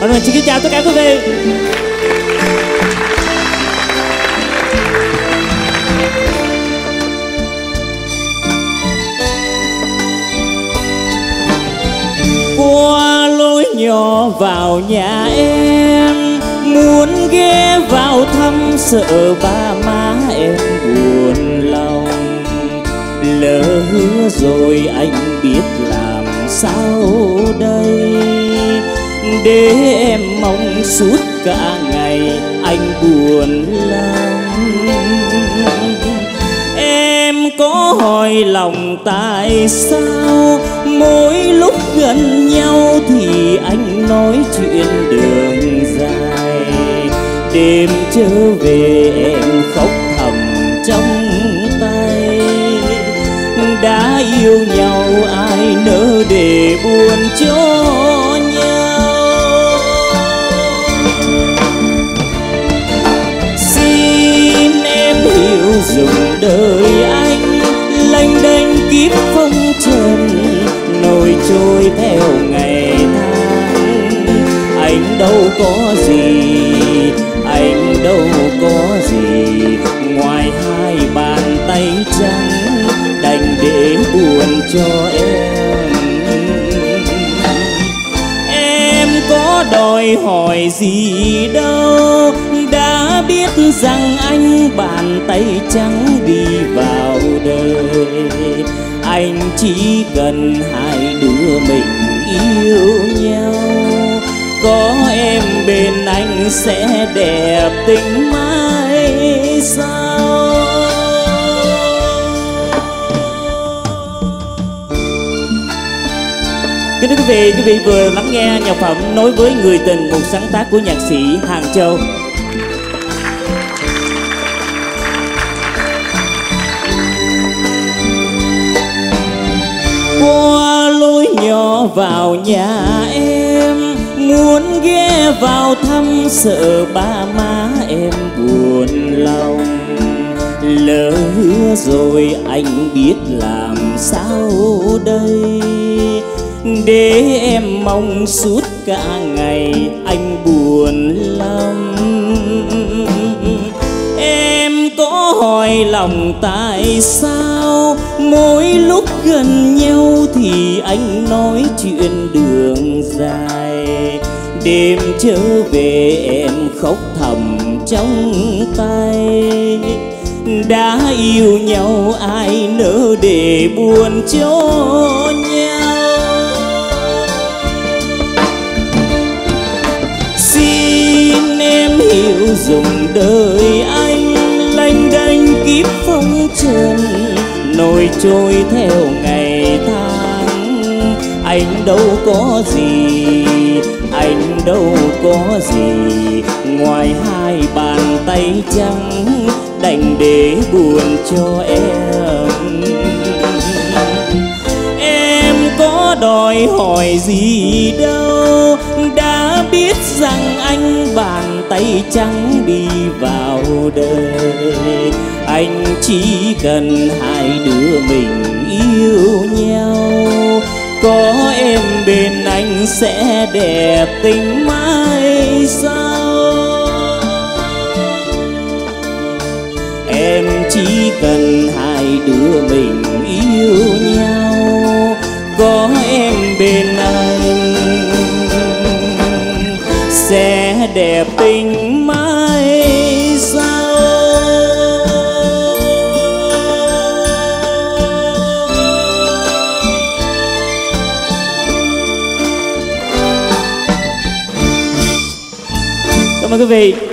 Xin kính chào tất cả quý vị. Qua lối nhỏ vào nhà em, muốn ghé vào thăm sợ ba má em buồn lòng. Lỡ hứa rồi anh biết làm sao đây, để em mong suốt cả ngày anh buồn lắm. Em có hỏi lòng tại sao mỗi lúc gần nhau thì anh nói chuyện đường dài. Đêm trở về em khóc thầm trong tay, đã yêu nhau ai nỡ để buồn cho nhau. Xin em hiểu dùng đời anh lênh đênh kiếp phong trần, nổi trôi theo ngày tháng. Anh đâu có gì, anh đâu có gì ngoài hai bàn tay trắng, đành để buồn cho em. Em có đòi hỏi gì đâu, đã biết rằng anh bàn tay trắng đi vào đời. Anh chỉ cần hai đứa mình yêu nhau, có em bên anh sẽ đẹp tình mãi sau. Kính thưa quý vị vừa lắng nghe nhạc phẩm Nói với người tình, một sáng tác của nhạc sĩ Hàng Châu. Qua lối nhỏ vào nhà em, muốn ghé vào thăm sợ ba má em buồn lòng. Lỡ hứa rồi anh biết làm sao đây, để em mong suốt cả ngày anh buồn lắm. Em có hỏi lòng tại sao mỗi lúc gần nhau thì anh nói chuyện đường dài. Đêm trở về em khóc thầm trong tay, đã yêu nhau ai nỡ để buồn cho nhau. Xin em hiểu dùng đời anh lênh đênh kiếp phong trần, nổi trôi theo ngày tháng. Anh đâu có gì, anh đâu có gì ngoài hai bàn tay trắng, đành để buồn cho em. Em có đòi hỏi gì đâu, đã biết rằng anh bàn tay trắng đi vào đời. Anh chỉ cần hai đứa mình yêu nhau, có em bên anh sẽ đẹp tình mãi sau. Em chỉ cần hai đứa mình yêu nhau, có em bên anh sẽ đẹp tình mãi sau. Cảm ơn quý vị.